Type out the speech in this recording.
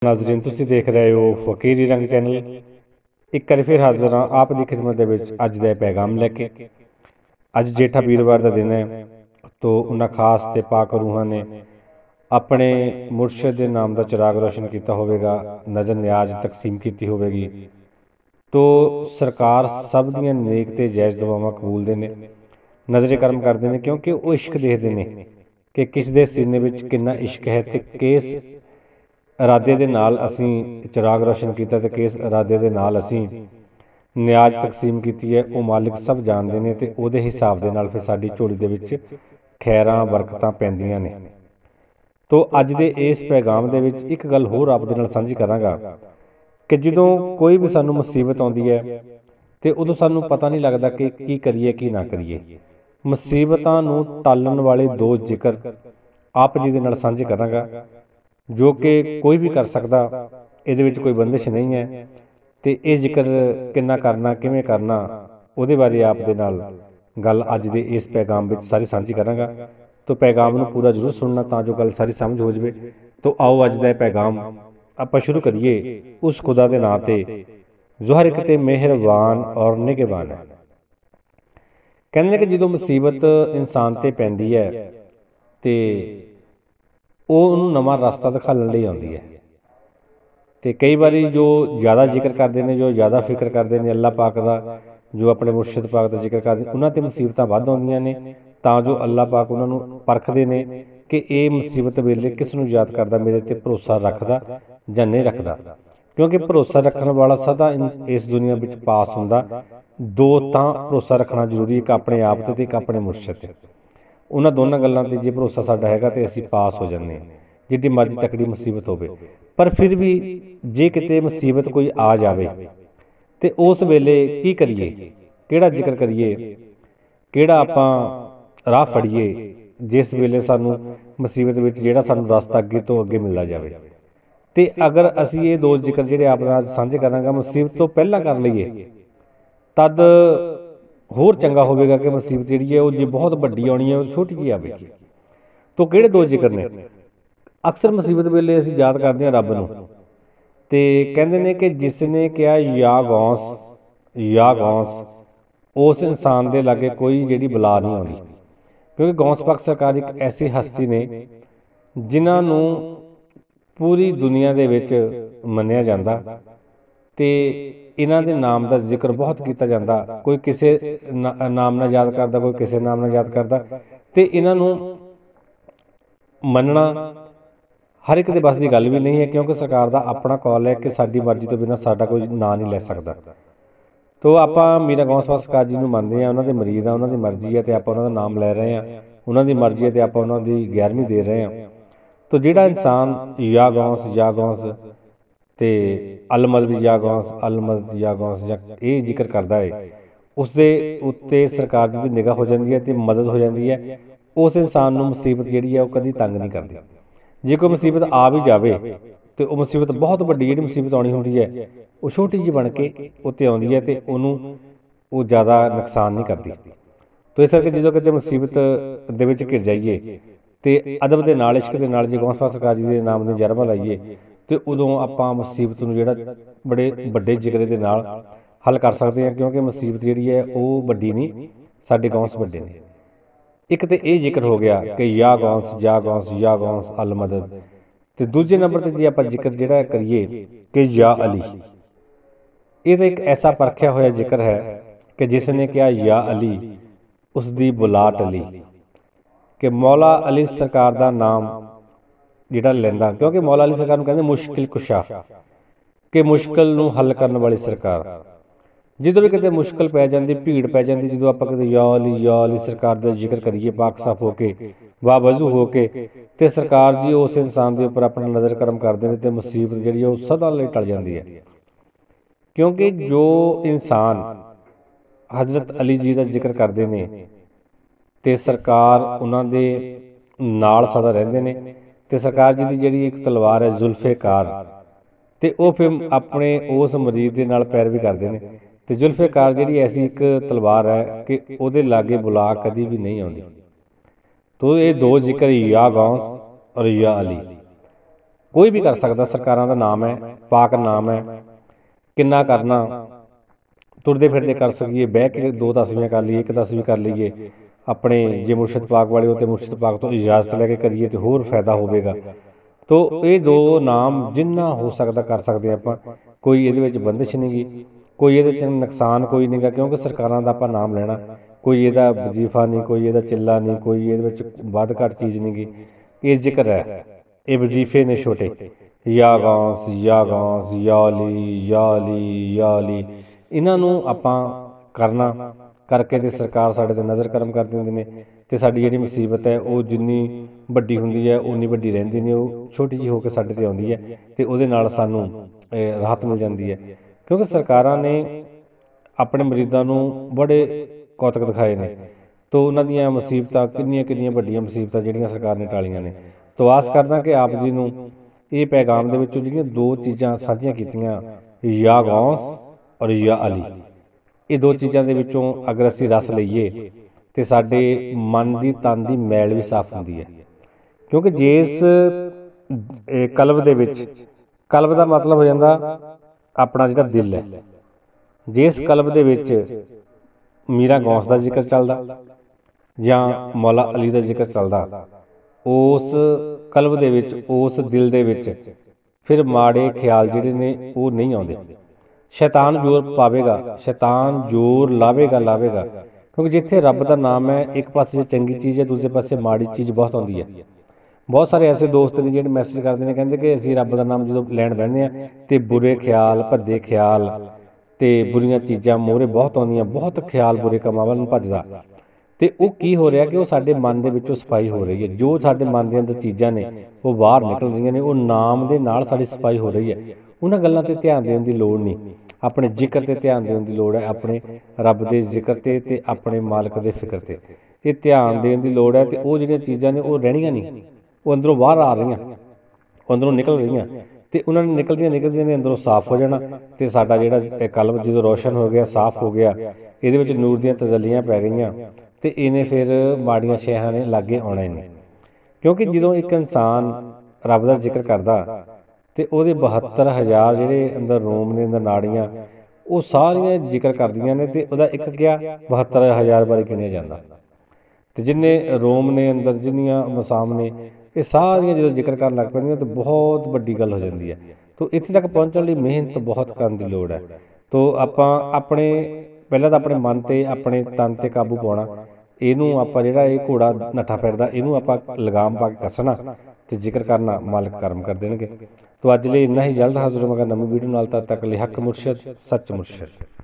ਨਾਜ਼ਰੀਨ ਤੁਸੀਂ ਦੇਖ ਰਹੇ ਹੋ ਫਕੀਰੀ ਰੰਗ ਚੈਨਲ। ਇੱਕ ਵਾਰ ਫਿਰ ਹਾਜ਼ਰ ਹਾਂ ਆਪ ਦੀ ਖਿਦਮਤ ਦੇ ਵਿੱਚ ਅੱਜ ਦਾ ਪੈਗਾਮ ਲੈ ਕੇ। ਅੱਜ ਜੇਠਾ ਵੀਰਵਾਰ ਦਾ ਦਿਨ ਹੈ, ਤੋਂ ਉਹਨਾਂ ਖਾਸ ਤੇ ਪਾਕ ਰੂਹਾਂ ਨੇ ਆਪਣੇ ਮੁਰਸ਼ਿਦ ਦੇ ਨਾਮ ਦਾ ਚਿਰਾਗ ਰੋਸ਼ਨ ਕੀਤਾ ਹੋਵੇਗਾ, ਨਜ਼ਰ ਨਿਆਜ਼ ਤਕਸੀਮ ਕੀਤੀ ਹੋਵੇਗੀ। ਤੋਂ ਸਰਕਾਰ ਸਭ ਦੀਆਂ ਨੇਕ ਤੇ ਜਾਇਜ਼ ਦੁਆਵਾਂ ਕਬੂਲਦੇ ਨੇ, ਨਜ਼ਰੇ ਕਰਮ ਕਰਦੇ ਨੇ, ਕਿਉਂਕਿ ਉਹ ਇਸ਼ਕ ਦੇਖਦੇ ਨੇ ਕਿ ਕਿਸ ਦੇ ਸੀਨੇ ਵਿੱਚ ਕਿੰਨਾ ਇਸ਼ਕ ਹੈ ਤੇ ਕਿਸ ਇਰਾਦੇ ਦੇ ਨਾਲ ਅਸੀਂ ਚਿਰਾਗ ਰੋਸ਼ਨ ਕੀਤਾ ਤੇ ਕਿਸ ਇਰਾਦੇ ਦੇ ਨਾਲ ਅਸੀਂ ਨਿਆਜ਼ ਤਕਸੀਮ ਕੀਤੀ ਹੈ, ਉਹ ਮਾਲਿਕ ਸਭ ਜਾਣਦੇ ਨੇ। ਤੇ ਉਹਦੇ ਹਿਸਾਬ ਦੇ ਨਾਲ ਫਿਰ ਸਾਡੀ ਝੋਲੀ ਦੇ ਵਿੱਚ ਖੈਰਾਂ ਬਰਕਤਾਂ ਪੈਂਦੀਆਂ ਨੇ। ਤੋਂ ਅੱਜ ਦੇ ਇਸ ਪੈਗਾਮ ਦੇ ਵਿੱਚ ਇੱਕ ਗੱਲ ਹੋਰ ਆਪ ਦੇ ਨਾਲ ਸਾਂਝੀ ਕਰਾਂਗਾ ਕਿ ਜਦੋਂ ਕੋਈ ਵੀ ਸਾਨੂੰ ਮੁਸੀਬਤ ਆਉਂਦੀ ਹੈ ਤੇ ਉਦੋਂ ਸਾਨੂੰ ਪਤਾ ਨਹੀਂ ਲੱਗਦਾ ਕਿ ਕੀ ਕਰੀਏ ਕੀ ਨਾ ਕਰੀਏ। ਮੁਸੀਬਤਾਂ ਨੂੰ ਟਾਲਣ ਵਾਲੇ ਦੋ ਜ਼ਿਕਰ ਆਪ ਜੀ ਦੇ ਨਾਲ ਸਾਂਝੇ ਕਰਾਂਗਾ, ਜੋ ਕਿ ਕੋਈ ਵੀ ਕਰ ਸਕਦਾ, ਇਹਦੇ ਵਿੱਚ ਕੋਈ ਬੰਦਿਸ਼ ਨਹੀਂ ਹੈ। ਤੇ ਇਹ ਜ਼ਿਕਰ ਕਿੰਨਾ ਕਰਨਾ, ਕਿਵੇਂ ਕਰਨਾ, ਉਹਦੇ ਬਾਰੇ ਆਪ ਦੇ ਨਾਲ ਗੱਲ ਅੱਜ ਦੇ ਇਸ ਪੈਗਾਮ ਵਿੱਚ ਸਾਰੀ ਸਾਂਝੀ ਕਰਾਂਗਾ। ਤੋਂ ਪੈਗਾਮ ਨੂੰ ਪੂਰਾ ਜ਼ਰੂਰ ਸੁਣਨਾ ਤਾਂ ਜੋ ਗੱਲ ਸਾਰੀ ਸਮਝ ਹੋ ਜਾਵੇ। ਤੋਂ ਆਓ ਅੱਜ ਦਾ ਇਹ ਪੈਗਾਮ ਆਪਾਂ ਸ਼ੁਰੂ ਕਰੀਏ ਉਸ ਖੁਦਾ ਦੇ ਨਾਂ ਤੇ ਜੋ ਹਰ ਇੱਕ ਤੇ ਮਿਹਰਬਾਨ ਔਰ ਨਿਗਹਿਬਾਨ ਹੈ। ਕਹਿੰਦੇ ਨੇ ਕਿ ਜਦੋਂ ਮੁਸੀਬਤ ਇਨਸਾਨ ਤੇ ਪੈਂਦੀ ਹੈ ਤੇ ਉਹ ਉਹਨੂੰ ਨਵਾਂ ਰਸਤਾ ਦਿਖਾਉਣ ਲਈ ਆਉਂਦੀ ਹੈ। ਤੇ ਕਈ ਵਾਰੀ ਜੋ ਜ਼ਿਆਦਾ ਜ਼ਿਕਰ ਕਰਦੇ ਨੇ, ਜੋ ਜ਼ਿਆਦਾ ਫਿਕਰ ਕਰਦੇ ਨੇ ਅੱਲਾਹ ਪਾਕ ਦਾ, ਜੋ ਆਪਣੇ ਮੁਰਸ਼ਿਦ ਪਾਕ ਦਾ ਜ਼ਿਕਰ ਕਰਦੇ, ਉਹਨਾਂ ਤੇ ਮੁਸੀਬਤਾਂ ਵੱਧ ਆਉਂਦੀਆਂ ਨੇ, ਤਾਂ ਜੋ ਅੱਲਾਹ ਪਾਕ ਉਹਨਾਂ ਨੂੰ ਪਰਖਦੇ ਨੇ ਕਿ ਇਹ ਮੁਸੀਬਤ ਵੇਲੇ ਕਿਸ ਨੂੰ ਯਾਦ ਕਰਦਾ, ਮੇਰੇ ਤੇ ਭਰੋਸਾ ਰੱਖਦਾ ਜਾਂ ਨਹੀਂ ਰੱਖਦਾ। ਕਿਉਂਕਿ ਭਰੋਸਾ ਰੱਖਣ ਵਾਲਾ ਸਦਾ ਇਸ ਦੁਨੀਆ ਵਿੱਚ ਪਾਸ ਹੁੰਦਾ। ਦੋ ਤਾਂ ਭਰੋਸਾ ਰੱਖਣਾ ਜ਼ਰੂਰੀ, ਇੱਕ ਆਪਣੇ ਆਪ ਤੇ ਇੱਕ ਆਪਣੇ ਮੁਰਸ਼ਿਦ ਤੇ। ਉਹਨਾਂ ਦੋਨਾਂ ਗੱਲਾਂ ਤੇ ਜੇ ਭਰੋਸਾ ਸਾਡਾ ਹੈਗਾ ਤੇ ਅਸੀਂ ਪਾਸ ਹੋ ਜਾਂਦੇ ਹਾਂ, ਜਿੱਡੀ ਮਰਜ਼ੀ ਤਕੜੀ ਮੁਸੀਬਤ ਹੋਵੇ। ਪਰ ਫਿਰ ਵੀ ਜੇ ਕਿਤੇ ਮੁਸੀਬਤ ਕੋਈ ਆ ਜਾਵੇ ਤੇ ਉਸ ਵੇਲੇ ਕੀ ਕਰੀਏ, ਕਿਹੜਾ ਜ਼ਿਕਰ ਕਰੀਏ, ਕਿਹੜਾ ਆਪਾਂ ਰਾਹ ਫੜੀਏ ਜਿਸ ਵੇਲੇ ਸਾਨੂੰ ਮੁਸੀਬਤ ਵਿੱਚ ਜਿਹੜਾ ਸਾਨੂੰ ਰਸਤਾ ਅੱਗੇ ਤੋਂ ਅੱਗੇ ਮਿਲਦਾ ਜਾਵੇ। ਤੇ ਅਗਰ ਅਸੀਂ ਇਹ ਦੋ ਜ਼ਿਕਰ ਜਿਹੜੇ ਆਪ ਨਾਲ ਸਾਂਝੇ ਕਰਾਂਗਾ ਮੁਸੀਬਤ ਤੋਂ ਪਹਿਲਾਂ ਕਰ ਲਈਏ ਤਦ ਹੋਰ ਚੰਗਾ ਹੋਵੇਗਾ ਕਿ ਮੁਸੀਬਤ ਜਿਹੜੀ ਹੈ ਉਹ ਜੇ ਬਹੁਤ ਵੱਡੀ ਆਉਣੀ ਹੈ ਉਹ ਛੋਟੀ ਜਿਹੀ ਆਵੇਗੀ। ਤੋਂ ਕਿਹੜੇ ਦੋ ਜ਼ਿਕਰ ਨੇ? ਅਕਸਰ ਮੁਸੀਬਤ ਵੇਲੇ ਅਸੀਂ ਯਾਦ ਕਰਦੇ ਹਾਂ ਰੱਬ ਨੂੰ, ਤੇ ਕਹਿੰਦੇ ਨੇ ਕਿ ਜਿਸ ਨੇ ਕਿਹਾ ਯਾ ਗੌਸ ਯਾ ਗੌਸ, ਉਸ ਇਨਸਾਨ ਦੇ ਲਾਗੇ ਕੋਈ ਜਿਹੜੀ ਬਲਾ ਨਹੀਂ ਆਉਂਦੀ। ਕਿਉਂਕਿ ਗੌਸ ਪਾਕ ਸਰਕਾਰ ਇੱਕ ਐਸੀ ਹਸਤੀ ਨੇ ਜਿਨ੍ਹਾਂ ਨੂੰ ਪੂਰੀ ਦੁਨੀਆ ਦੇ ਵਿੱਚ ਮੰਨਿਆ ਜਾਂਦਾ ਤੇ ਇਹਨਾਂ ਦੇ ਨਾਮ ਦਾ ਜ਼ਿਕਰ ਬਹੁਤ ਕੀਤਾ ਜਾਂਦਾ। ਕੋਈ ਕਿਸੇ ਨਾਮ ਨਾਲ ਯਾਦ ਕਰਦਾ, ਕੋਈ ਕਿਸੇ ਨਾਮ ਨਾਲ ਯਾਦ ਕਰਦਾ, ਤੇ ਇਹਨਾਂ ਨੂੰ ਮੰਨਣਾ ਹਰ ਇੱਕ ਦੇ ਬਸ ਦੀ ਗੱਲ ਵੀ ਨਹੀਂ ਹੈ। ਕਿਉਂਕਿ ਸਰਕਾਰ ਦਾ ਆਪਣਾ ਕੌਲ ਹੈ ਕਿ ਸਾਡੀ ਮਰਜ਼ੀ ਤੋਂ ਬਿਨਾਂ ਸਾਡਾ ਕੋਈ ਨਾਂ ਨਹੀਂ ਲੈ ਸਕਦਾ। ਤੋ ਆਪਾਂ ਮੀਰਾ ਗੌਸ ਪਾਕ ਸਰਕਾਰ ਜੀ ਨੂੰ ਮੰਨਦੇ ਹਾਂ, ਉਹਨਾਂ ਦੇ ਮਰੀਦ ਆ, ਉਹਨਾਂ ਦੀ ਮਰਜ਼ੀ ਹੈ ਤੇ ਆਪਾਂ ਉਹਨਾਂ ਦਾ ਨਾਮ ਲੈ ਰਹੇ ਹਾਂ, ਉਹਨਾਂ ਦੀ ਮਰਜ਼ੀ ਹੈ ਤੇ ਆਪਾਂ ਉਹਨਾਂ ਦੀ 11ਵੀਂ ਦੇ ਰਹੇ ਹਾਂ। ਤੋ ਜਿਹੜਾ ਇਨਸਾਨ ਯਾ ਗੌਸ ਤੇ ਅਲਮਦਦ ਯਾ ਗੌਸ ਅਲਮਦਦ ਯਾ ਗੌਸ ਜਾਂ ਇਹ ਜ਼ਿਕਰ ਕਰਦਾ ਹੈ, ਉਸ ਦੇ ਉੱਤੇ ਸਰਕਾਰ ਦੀ ਨਿਗਾਹ ਹੋ ਜਾਂਦੀ ਹੈ ਤੇ ਮਦਦ ਹੋ ਜਾਂਦੀ ਹੈ। ਉਸ ਇਨਸਾਨ ਨੂੰ ਮੁਸੀਬਤ ਜਿਹੜੀ ਹੈ ਉਹ ਕਦੀ ਤੰਗ ਨਹੀਂ ਕਰਦੀ। ਜੇ ਕੋਈ ਮੁਸੀਬਤ ਆ ਵੀ ਜਾਵੇ ਤੇ ਉਹ ਮੁਸੀਬਤ ਬਹੁਤ ਵੱਡੀ ਜਿਹੜੀ ਮੁਸੀਬਤ ਆਉਣੀ ਹੁੰਦੀ ਹੈ ਉਹ ਛੋਟੀ ਜਿਹੀ ਬਣ ਕੇ ਉੱਤੇ ਆਉਂਦੀ ਹੈ ਤੇ ਉਹਨੂੰ ਉਹ ਜ਼ਿਆਦਾ ਨੁਕਸਾਨ ਨਹੀਂ ਕਰਦੀ। ਤੋ ਇਸ ਕਰਕੇ ਜਦੋਂ ਕਿਤੇ ਮੁਸੀਬਤ ਦੇ ਵਿੱਚ ਘਿਰ ਜਾਈਏ ਤੇ ਅਦਬ ਦੇ ਨਾਲ, ਇਸ਼ਕ ਦੇ ਨਾਲ ਜੇ ਗੌਸ ਪਾਕ ਸਰਕਾਰ ਜੀ ਦੇ ਨਾਮ ਨੂੰ ਜਰਬਾ ਲਾਈਏ ਤੇ ਉਦੋਂ ਆਪਾਂ ਮੁਸੀਬਤ ਨੂੰ ਜਿਹੜਾ ਬੜੇ ਵੱਡੇ ਜ਼ਿਕਰ ਦੇ ਨਾਲ ਹੱਲ ਕਰ ਸਕਦੇ ਹਾਂ। ਕਿਉਂਕਿ ਮੁਸੀਬਤ ਜਿਹੜੀ ਹੈ ਉਹ ਵੱਡੀ ਨਹੀਂ, ਸਾਡੇ ਗੌਸ ਵੱਡੇ ਨੇ। ਇੱਕ ਤੇ ਇਹ ਜ਼ਿਕਰ ਹੋ ਗਿਆ ਕਿ ਯਾ ਗੌਸ ਯਾ ਗੌਸ ਯਾ ਗੌਸ ਅਲ ਮਦਦ। ਤੇ ਦੂਜੇ ਨੰਬਰ ਤੇ ਜੇ ਆਪਾਂ ਜ਼ਿਕਰ ਜਿਹੜਾ ਕਰੀਏ ਕਿ ਯਾ ਅਲੀ, ਇਹ ਤਾਂ ਇੱਕ ਐਸਾ ਪਰਖਿਆ ਹੋਇਆ ਜ਼ਿਕਰ ਹੈ ਕਿ ਜਿਸ ਨੇ ਕਿਹਾ ਯਾ ਅਲੀ ਉਸ ਦੀ ਬੁਲਾਟ ਅਲੀ, ਕਿ ਮੌਲਾ ਅਲੀ ਸਰਕਾਰ ਦਾ ਨਾਮ ਜਿਹੜਾ ਲੈਂਦਾ। ਕਿਉਂਕਿ ਮੌਲਾ ਅਲੀ ਸਰਕਾਰ ਨੂੰ ਕਹਿੰਦੇ ਮੁਸ਼ਕਿਲ ਕੁਸ਼ਾ, ਕਿ ਮੁਸ਼ਕਿਲ ਨੂੰ ਹੱਲ ਕਰਨ ਵਾਲੀ ਸਰਕਾਰ। ਜਦੋਂ ਵੀ ਕਿਤੇ ਮੁਸ਼ਕਿਲ ਪੈ ਜਾਂਦੀ, ਭੀੜ ਪੈ ਜਾਂਦੀ, ਜਦੋਂ ਆਪਾਂ ਕਿਤੇ ਯਾ ਅਲੀ ਸਰਕਾਰ ਦਾ ਜ਼ਿਕਰ ਕਰੀਏ ਪਾਕ ਸਾਫ ਹੋ ਕੇ, ਬਾਵਜੂ ਹੋ ਕੇ, ਤੇ ਸਰਕਾਰ ਜੀ ਉਸ ਇਨਸਾਨ ਦੇ ਉੱਪਰ ਆਪਣਾ ਨਜ਼ਰ ਕਰਮ ਕਰਦੇ ਨੇ ਤੇ ਮੁਸੀਬਤ ਜਿਹੜੀ ਉਹ ਸਦਾ ਲਈ ਟਲ ਜਾਂਦੀ ਹੈ। ਕਿਉਂਕਿ ਜੋ ਇਨਸਾਨ ਹਜ਼ਰਤ ਅਲੀ ਜੀ ਦਾ ਜ਼ਿਕਰ ਕਰਦੇ ਨੇ ਤੇ ਸਰਕਾਰ ਉਹਨਾਂ ਦੇ ਨਾਲ ਸਦਾ ਰਹਿੰਦੇ ਨੇ, ਤੇ ਸਰਕਾਰ ਜੀ ਦੀ ਜਿਹੜੀ ਇੱਕ ਤਲਵਾਰ ਹੈ ਜ਼ੁਲਫੇਕਾਰ, ਤੇ ਉਹ ਫਿਰ ਆਪਣੇ ਉਸ ਮਰੀਦ ਦੇ ਨਾਲ ਪੈਰਵੀ ਕਰਦੇ ਨੇ। ਤੇ ਜ਼ੁਲਫੇਕਾਰ ਜਿਹੜੀ ਐਸੀ ਇੱਕ ਤਲਵਾਰ ਹੈ ਕਿ ਉਹਦੇ ਲਾਗੇ ਬੁਲਾ ਕਦੀ ਵੀ ਨਹੀਂ ਆਉਂਦੀ। ਤੋ ਇਹ ਦੋ ਜ਼ਿਕਰ ਯਾ ਗੌਸ ਔਰ ਯਾ ਅਲੀ, ਕੋਈ ਵੀ ਕਰ ਸਕਦਾ। ਸਰਕਾਰਾਂ ਦਾ ਨਾਮ ਹੈ, ਪਾਕ ਨਾਮ ਹੈ, ਕਿੰਨਾ ਕਰਨਾ ਤੁਰਦੇ ਫਿਰਦੇ ਕਰ ਸਕੀਏ, ਬਹਿ ਕੇ 2 ਦਸਵੀਆਂ ਕਰ ਲਈਏ, 1 ਦਸਵੀਂ ਕਰ ਲਈਏ। ਆਪਣੇ ਜੇ ਮੁਰਸ਼ਿਦ ਪਾਕ ਵਾਲੇ ਹੋ ਤਾਂ ਮੁਰਸ਼ਿਦ ਪਾਕ ਤੋਂ ਇਜਾਜ਼ਤ ਲੈ ਕੇ ਕਰੀਏ ਤਾਂ ਹੋਰ ਫਾਇਦਾ ਹੋਵੇਗਾ। ਤੋ ਇਹ 2 ਨਾਮ ਜਿੰਨਾ ਹੋ ਸਕਦਾ ਕਰ ਸਕਦੇ ਆਪਾਂ। ਕੋਈ ਇਹਦੇ ਵਿੱਚ ਬੰਦਿਸ਼ ਨਹੀਂ ਗੀ, ਕੋਈ ਇਹਦੇ 'ਚ ਨੁਕਸਾਨ ਕੋਈ ਨਹੀਂ ਗਾ, ਕਿਉਂਕਿ ਸਰਕਾਰਾਂ ਦਾ ਆਪਾਂ ਨਾਮ ਲੈਣਾ, ਕੋਈ ਇਹਦਾ ਵਜ਼ੀਫਾ ਨਹੀਂ, ਕੋਈ ਇਹਦਾ ਚਿੱਲਾ ਨਹੀਂ, ਕੋਈ ਇਹਦੇ ਵਿੱਚ ਵੱਧ ਘੱਟ ਚੀਜ਼ ਨਹੀਂ ਗੀ। ਇਹ ਜ਼ਿਕਰ ਹੈ, ਇਹ ਵਜ਼ੀਫੇ ਨੇ ਛੋਟੇ, ਯਾ ਗੌਸ ਯਾ ਗੌਸ, ਯਾ ਅਲੀ ਯਾ ਅਲੀ ਯਾ ਅਲੀ। ਇਹਨਾਂ ਨੂੰ ਆਪਾਂ ਕਰਨਾ ਕਰਕੇ ਤੇ ਸਰਕਾਰ ਸਾਡੇ 'ਤੇ ਨਜ਼ਰ ਕਰਮ ਕਰ ਦਿੰਦੇ ਨੇ, ਅਤੇ ਸਾਡੀ ਜਿਹੜੀ ਮੁਸੀਬਤ ਹੈ ਉਹ ਜਿੰਨੀ ਵੱਡੀ ਹੁੰਦੀ ਹੈ ਉਨੀ ਵੱਡੀ ਰਹਿੰਦੀ ਨਹੀਂ, ਉਹ ਛੋਟੀ ਜਿਹੀ ਹੋ ਕੇ ਸਾਡੇ 'ਤੇ ਆਉਂਦੀ ਹੈ ਅਤੇ ਉਹਦੇ ਨਾਲ ਸਾਨੂੰ ਰਾਹਤ ਮਿਲ ਜਾਂਦੀ ਹੈ। ਕਿਉਂਕਿ ਸਰਕਾਰਾਂ ਨੇ ਆਪਣੇ ਮਰੀਜ਼ਾਂ ਨੂੰ ਬੜੇ ਕੌਤਕ ਦਿਖਾਏ ਨੇ, ਤਾਂ ਉਹਨਾਂ ਦੀਆਂ ਮੁਸੀਬਤਾਂ ਕਿੰਨੀਆਂ ਵੱਡੀਆਂ ਮੁਸੀਬਤਾਂ ਜਿਹੜੀਆਂ ਸਰਕਾਰ ਨੇ ਟਾਲੀਆਂ ਨੇ। ਤਾਂ ਆਸ ਕਰਦਾ ਕਿ ਆਪ ਜੀ ਨੂੰ ਇਹ ਪੈਗਾਮ ਦੇ ਵਿੱਚੋਂ ਜਿਹੜੀਆਂ 2 ਚੀਜ਼ਾਂ ਸਾਂਝੀਆਂ ਕੀਤੀਆਂ, ਯਾ ਗੌਸ ਔਰ ਯਾ ਅਲੀ, ਇਹ 2 ਚੀਜ਼ਾਂ ਦੇ ਵਿੱਚੋਂ ਅਗਰ ਅਸੀਂ ਰਸ ਲਈਏ ਤਾਂ ਸਾਡੇ ਮਨ ਦੀ ਤਨ ਦੀ ਮੈਲ ਵੀ ਸਾਫ਼ ਹੁੰਦੀ ਹੈ। ਕਿਉਂਕਿ ਜਿਸ ਕਲਬ ਦੇ ਵਿੱਚ, ਕਲਬ ਦਾ ਮਤਲਬ ਹੋ ਜਾਂਦਾ ਆਪਣਾ ਜਿਹੜਾ ਦਿਲ ਹੈ, ਜਿਸ ਕਲਬ ਦੇ ਵਿੱਚ ਮੀਰਾ ਗੌਸ ਦਾ ਜ਼ਿਕਰ ਚੱਲਦਾ ਜਾਂ ਮੌਲਾ ਅਲੀ ਦਾ ਜ਼ਿਕਰ ਚੱਲਦਾ, ਉਸ ਕਲਬ ਦੇ ਵਿੱਚ, ਉਸ ਦਿਲ ਦੇ ਵਿੱਚ ਫਿਰ ਮਾੜੇ ਖਿਆਲ ਜਿਹੜੇ ਨੇ ਉਹ ਨਹੀਂ ਆਉਂਦੇ। ਸ਼ੈਤਾਨ ਜ਼ੋਰ ਪਾਵੇਗਾ, ਸ਼ੈਤਾਨ ਜ਼ੋਰ ਲਾਵੇਗਾ। ਕਿਉਂਕਿ ਜਿੱਥੇ ਰੱਬ ਦਾ ਨਾਮ ਹੈ, ਇੱਕ ਪਾਸੇ ਜੇ ਚੰਗੀ ਚੀਜ਼ ਹੈ, ਦੂਜੇ ਪਾਸੇ ਮਾੜੀ ਚੀਜ਼ ਬਹੁਤ ਆਉਂਦੀ ਹੈ। ਬਹੁਤ ਸਾਰੇ ਐਸੇ ਦੋਸਤ ਨੇ ਜਿਹੜੇ ਮੈਸੇਜ ਕਰਦੇ ਨੇ, ਕਹਿੰਦੇ ਕਿ ਅਸੀਂ ਰੱਬ ਦਾ ਨਾਮ ਜਦੋਂ ਲੈਣ ਬਹਿੰਦੇ ਹਾਂ ਅਤੇ ਬੁਰੇ ਖਿਆਲ, ਭੱਦੇ ਖਿਆਲ ਅਤੇ ਬੁਰੀਆਂ ਚੀਜ਼ਾਂ ਮੂਹਰੇ ਬਹੁਤ ਆਉਂਦੀਆਂ, ਬਹੁਤ ਖਿਆਲ ਬੁਰੇ ਕੰਮਾਂ ਵੱਲ ਨੂੰ ਭੱਜਦਾ। ਅਤੇ ਉਹ ਕੀ ਹੋ ਰਿਹਾ ਕਿ ਉਹ ਸਾਡੇ ਮਨ ਦੇ ਵਿੱਚੋਂ ਸਫਾਈ ਹੋ ਰਹੀ ਹੈ। ਜੋ ਸਾਡੇ ਮਨ ਦੇ ਅੰਦਰ ਚੀਜ਼ਾਂ ਨੇ ਉਹ ਬਾਹਰ ਨਿਕਲ ਰਹੀਆਂ ਨੇ, ਉਹ ਨਾਮ ਦੇ ਨਾਲ ਸਾਡੀ ਸਫਾਈ ਹੋ ਰਹੀ ਹੈ। ਉਹਨਾਂ ਗੱਲਾਂ 'ਤੇ ਧਿਆਨ ਦੇਣ ਦੀ ਲੋੜ ਨਹੀਂ, ਆਪਣੇ ਜ਼ਿਕਰ 'ਤੇ ਧਿਆਨ ਦੇਣ ਦੀ ਲੋੜ ਹੈ, ਆਪਣੇ ਰੱਬ ਦੇ ਜ਼ਿਕਰ 'ਤੇ ਅਤੇ ਆਪਣੇ ਮਾਲਕ ਦੇ ਫਿਕਰ 'ਤੇ ਇਹ ਧਿਆਨ ਦੇਣ ਦੀ ਲੋੜ ਹੈ। ਅਤੇ ਉਹ ਜਿਹੜੀਆਂ ਚੀਜ਼ਾਂ ਨੇ ਉਹ ਰਹਿਣੀਆਂ ਨਹੀਂ, ਉਹ ਅੰਦਰੋਂ ਬਾਹਰ ਆ ਰਹੀਆਂ, ਉਹ ਅੰਦਰੋਂ ਨਿਕਲ ਰਹੀਆਂ, ਅਤੇ ਉਹਨਾਂ ਨੇ ਨਿਕਲਦੀਆਂ ਨੇ ਅੰਦਰੋਂ ਸਾਫ਼ ਹੋ ਜਾਣਾ। ਅਤੇ ਸਾਡਾ ਜਿਹੜਾ ਕਲਬ ਜਦੋਂ ਰੋਸ਼ਨ ਹੋ ਗਿਆ, ਸਾਫ਼ ਹੋ ਗਿਆ, ਇਹਦੇ ਵਿੱਚ ਨੂਰ ਦੀਆਂ ਤਜੱਲੀਆਂ ਪੈ ਗਈਆਂ, ਅਤੇ ਇਹਨੇ ਫਿਰ ਮਾੜੀਆਂ ਸ਼ੈਹਾਂ ਨੇ ਲਾਗੇ ਆਉਣਾ ਹੀ ਨਹੀਂ। ਕਿਉਂਕਿ ਜਦੋਂ ਇੱਕ ਇਨਸਾਨ ਰੱਬ ਦਾ ਜ਼ਿਕਰ ਕਰਦਾ ਅਤੇ ਉਹਦੇ 72,000 ਜਿਹੜੇ ਅੰਦਰ ਰੋਮ ਨੇ, ਅੰਦਰ ਨਾੜੀਆਂ, ਉਹ ਸਾਰੀਆਂ ਜ਼ਿਕਰ ਕਰਦੀਆਂ ਨੇ, ਅਤੇ ਉਹਦਾ ਇੱਕ ਕਿਹਾ 72,000 ਵਾਰੀ ਗਿਣਿਆ ਜਾਂਦਾ। ਅਤੇ ਜਿੰਨੇ ਰੋਮ ਨੇ ਅੰਦਰ, ਜਿੰਨੀਆਂ ਮਸਾਮ ਨੇ, ਇਹ ਸਾਰੀਆਂ ਜਦੋਂ ਜ਼ਿਕਰ ਕਰਨ ਲੱਗ ਪੈਂਦੀਆਂ ਤਾਂ ਬਹੁਤ ਵੱਡੀ ਗੱਲ ਹੋ ਜਾਂਦੀ ਹੈ। ਤਾਂ ਇੱਥੇ ਤੱਕ ਪਹੁੰਚਣ ਲਈ ਮਿਹਨਤ ਬਹੁਤ ਕਰਨ ਦੀ ਲੋੜ ਹੈ। ਤਾਂ ਆਪਾਂ ਆਪਣੇ ਪਹਿਲਾਂ ਤਾਂ ਆਪਣੇ ਮਨ 'ਤੇ, ਆਪਣੇ ਤਨ 'ਤੇ ਕਾਬੂ ਪਾਉਣਾ। ਇਹਨੂੰ ਆਪਾਂ ਜਿਹੜਾ ਇਹ ਘੋੜਾ ਨੱਠਾ ਫਿਰਦਾ, ਇਹਨੂੰ ਆਪਾਂ ਲਗਾਮ ਪਾ ਕੇ ਕੱਸਣਾ ਅਤੇ ਜ਼ਿਕਰ ਕਰਨਾ, ਮਾਲਕ ਕਰਮ ਕਰ ਦੇਣਗੇ। ਤਾਂ ਅੱਜ ਲਈ ਇੰਨਾ ਹੀ। ਜਲਦ ਹਾਜ਼ਰ ਹੋਵਾਂਗਾ ਨਵੀਂ ਵੀਡੀਓ ਨਾਲ। ਤਦ ਤੱਕ ਲਈ ਹੱਕ ਮੁਰਸ਼ਦ, ਸੱਚ ਮੁਰਸ਼ਦ।